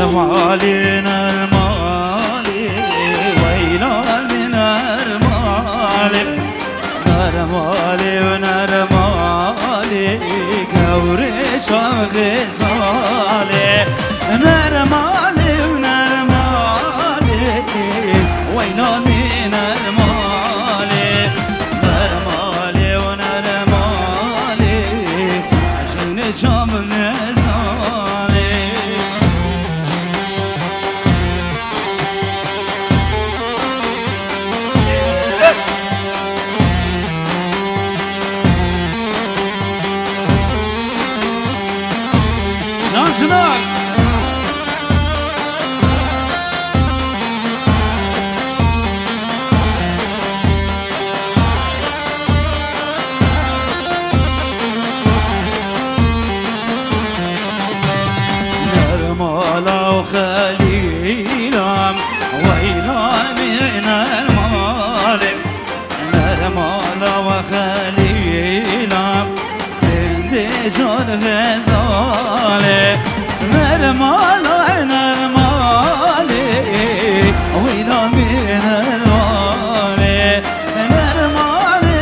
نرمالي نرمالي ويلالي نرمالي نرمالي ونرمالي قوري شوقي صالي نرمالي ونرمالي ويلالي نرمالي نرمالي ونرمالي عشان شامل Şansınar. نرمالا وخليلام ويلامي نرمالي نرمالا وخليلام عندي جون غزالي نرمالا نرمالي ويلامي نرمالي نرمالي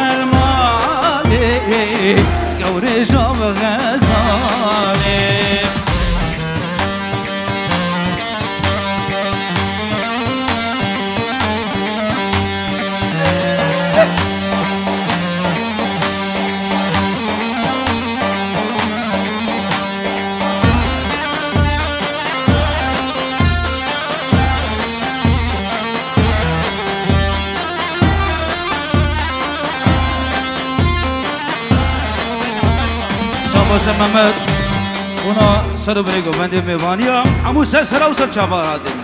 ونرمالي قوري شوب غزالي باشه محمد اونا سر بریگو بنده میوانیا همو سر و سر چابار هادیم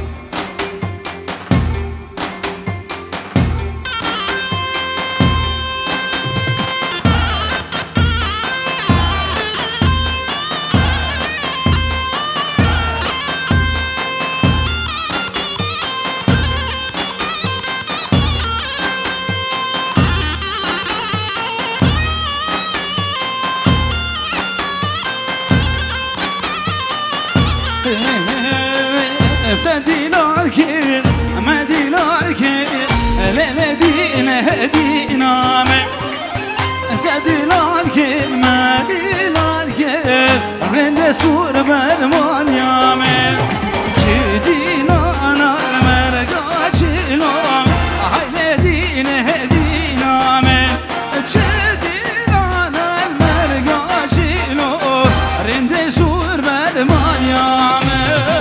بديلاركين مديلاركين لمدينة دينامي تديلاركين مديلاركين رند سور برمان يامي جدينا أنا مرقاتشيلو هاي مدينة دينامي جدينا أنا مرقاتشيلو رند سور برمان يامي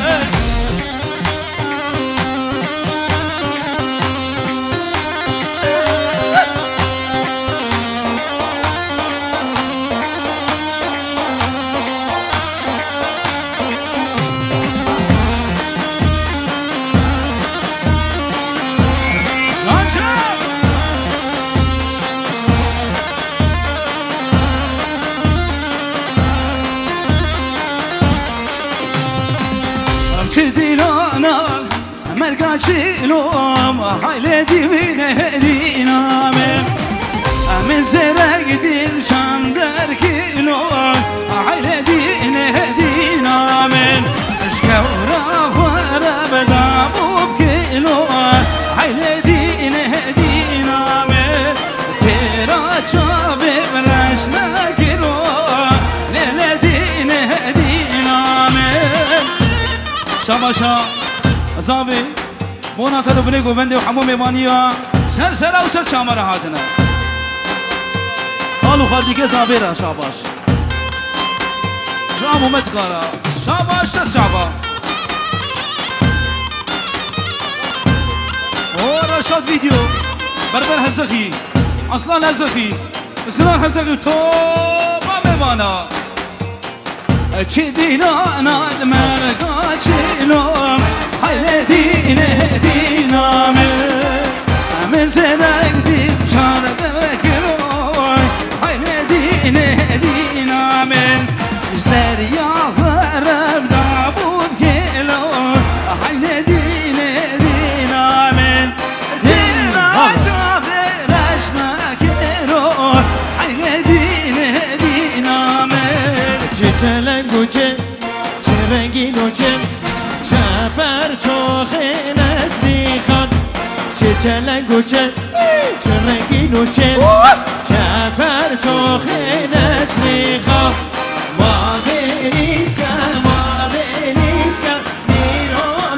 ديلانا مرقاشيلو هاي لدي من دينامي من زرق ديل شام در كيلو هاي لدي دينامي شكورا خورا بدابو بكيلو هاي لدي دينامي تيرا شابي براشنا كيلو لدي دينامي شاباشا زاوي بونا سر بني گوبنده و حمو میوانیا سر و سر چامر هاتنا حالو خالدی که زاوی را شاباش جامو متکارا شاباش سر شابا او رشاد ویدیو بربر هزخی اصلا هزخی اسلام هزخی تو با میوانا چی دینا مرگا چیلو های دینامه من زرق دیم چارده بکرو های دینامه زریا غرب دابود کلو های دینامه دینا جابه رشنا کرو های دینامه چلنگو چه رنگین و چه پرچاخ نسلی خان چه چلنگ و چه رنگین و چه پرچاخ نسلی خان مادریسکا میر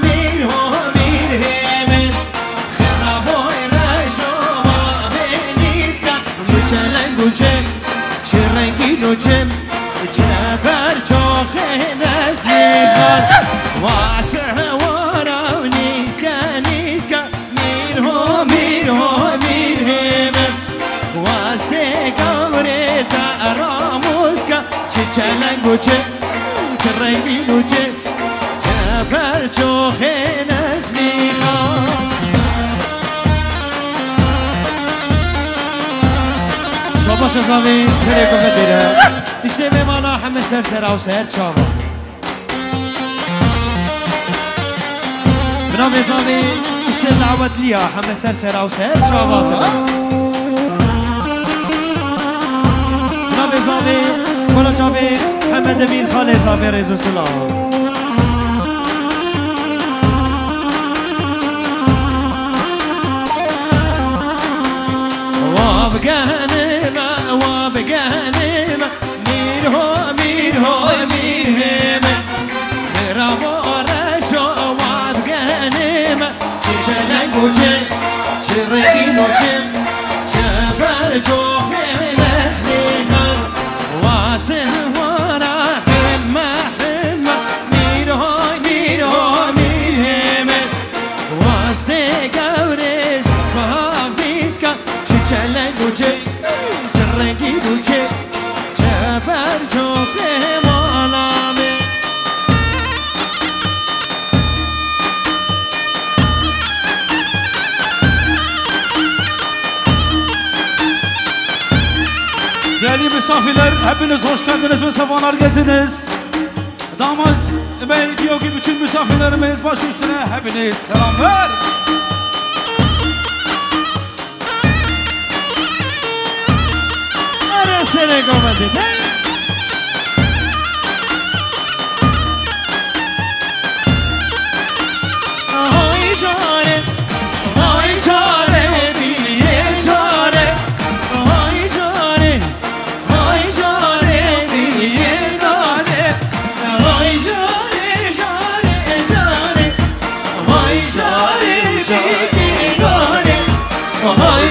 همه خرابای رشو مادریسکا چه چلنگ و چه رنگین و چه پرچاخ نسلی خان واسه ورا و نیسکا میر همه واسه گوره تراموسکا چه چلنگ و چه رنگین و چه پرچاخ نسلی خان شاباش زاوی سری کو بدیره دیشته میمانا همه سر و سر چاوا بنام زاوی دیشته دعوت لیا همه سر و سر چاوا بنام زاوی کلا چاوی همه دبین خاله زاوی رزو سلام وابقانما میر همه خرابا رشو وابقانما چه چلنگ و چه رنگین و چه پرچاخ نسلی خان واسه ورا همه میر همه واسه گورش فابیسکا چه چلنگ و چه رنگین و چه پرچاخ مالامه Değerli misafirler, hepiniz hoş geldiniz ve sefalar getirdiniz. Damat Bey diyor ki bütün misafirlerimiz baş üstüne hepiniz selamlar. Sene komedi Ay çare biliye çare Ay çare biliye çare Ay çare Ay çare biliye çare Ay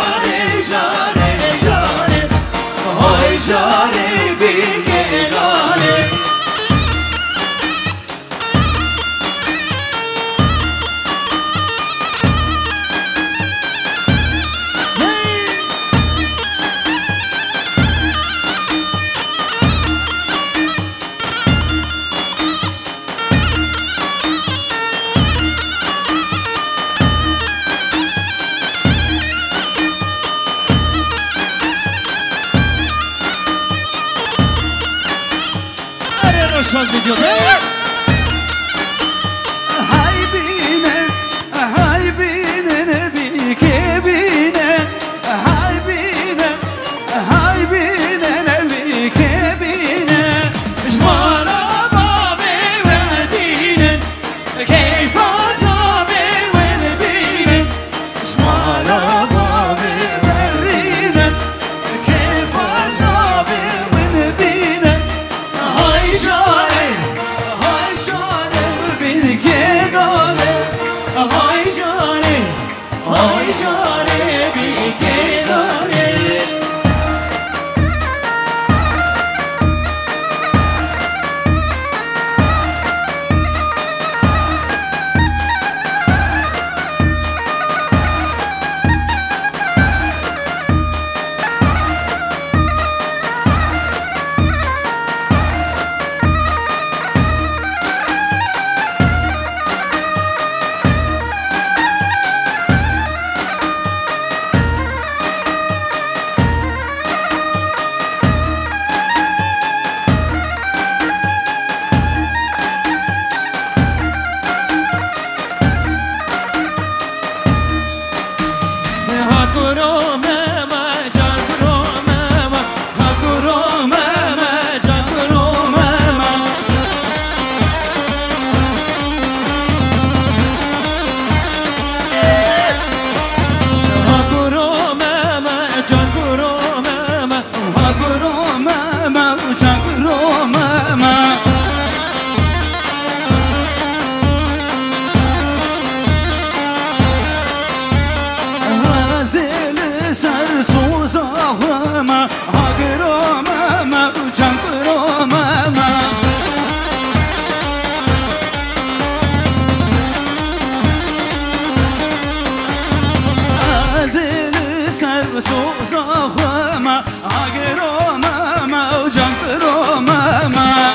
çare Ay çare bilge gane Şarkı video Hay bine bike bine Hay bine bike bine Şmara babe verdinin Keyf azabe verdinin Şmara babe verdinen Keyf azabe verdinen Ay çare بسوزا خما هاگرو ماما و جانترو ماما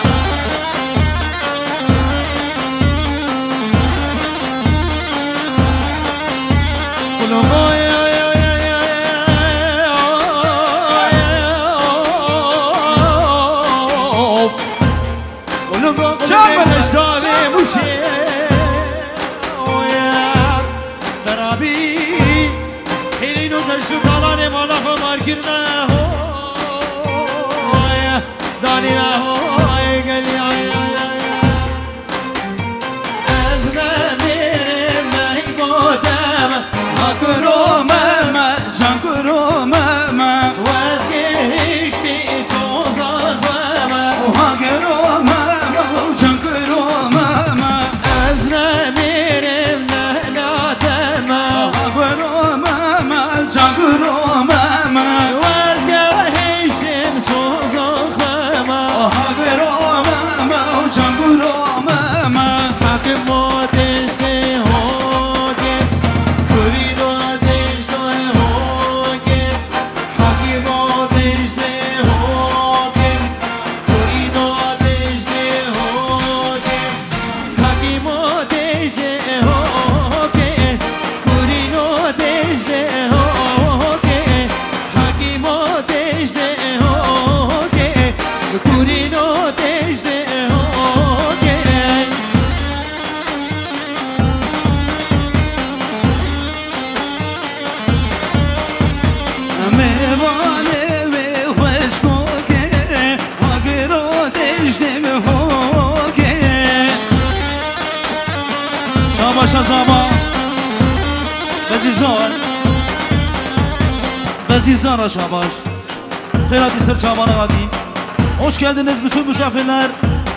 Bezizan Şabaş Hayrat İster Çaban'a Gadi Hoş geldiniz bütün misafirler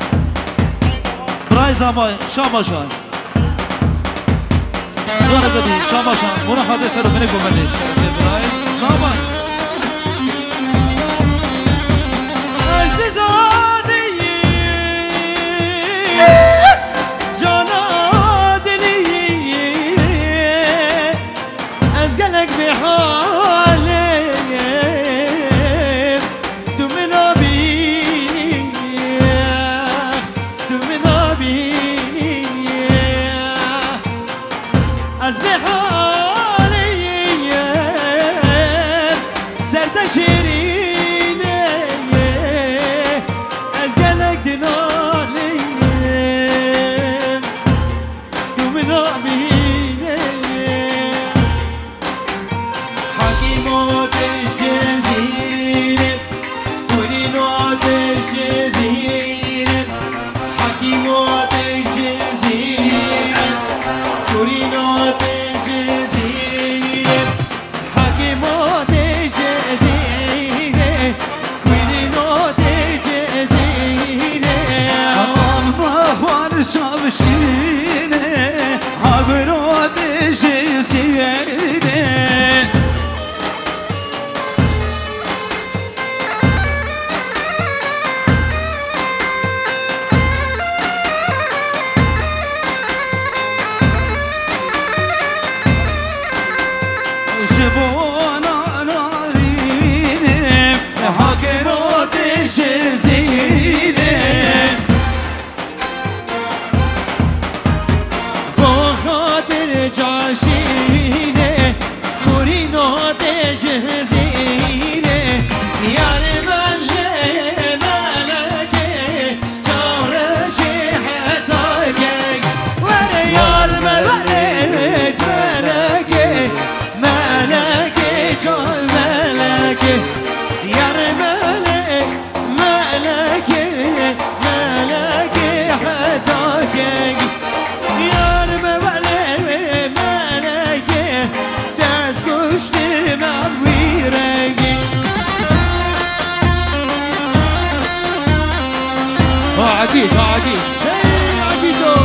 Bray Zabay Şabaş'a Zara Gadi Şabaş'a Buna Hadi Seru beni gömeli Şerefe Bray Zabay Azizadeyi Cana deliyi Ezgelek bir hali عقيد عقيدو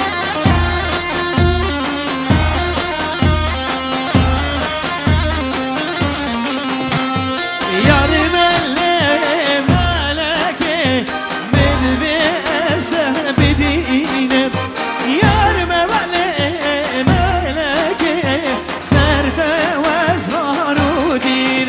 يا رمال مالك من بأسه بدينب يا رمال مالك سرت وازهر ودين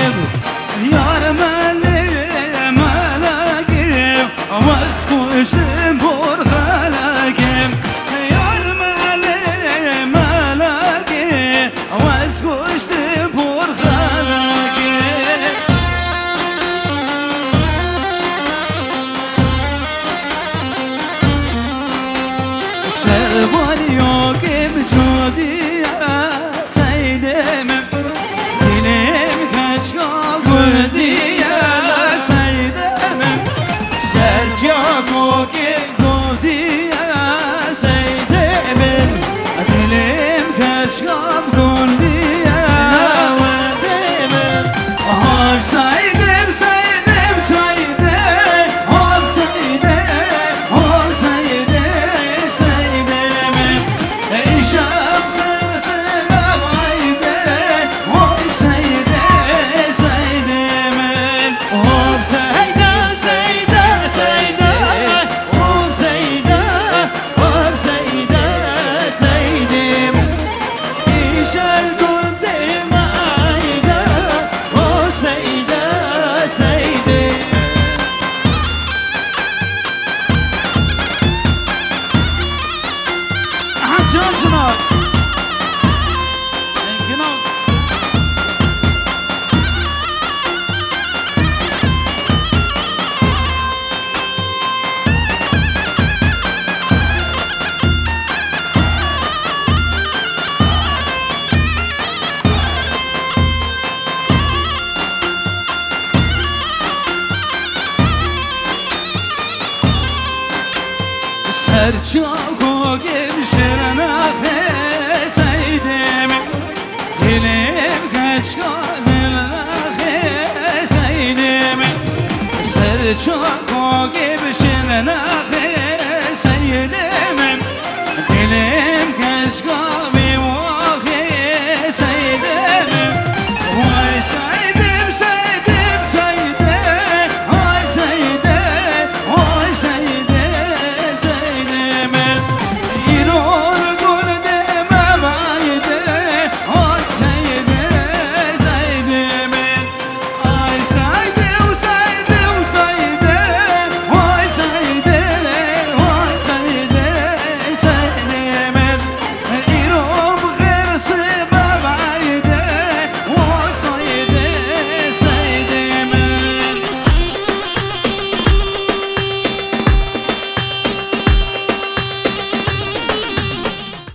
Cansınlar. Engin olsun. Serçako gevşerene xeseydim Dilim kaçkanına xeseydim Serçako gevşerene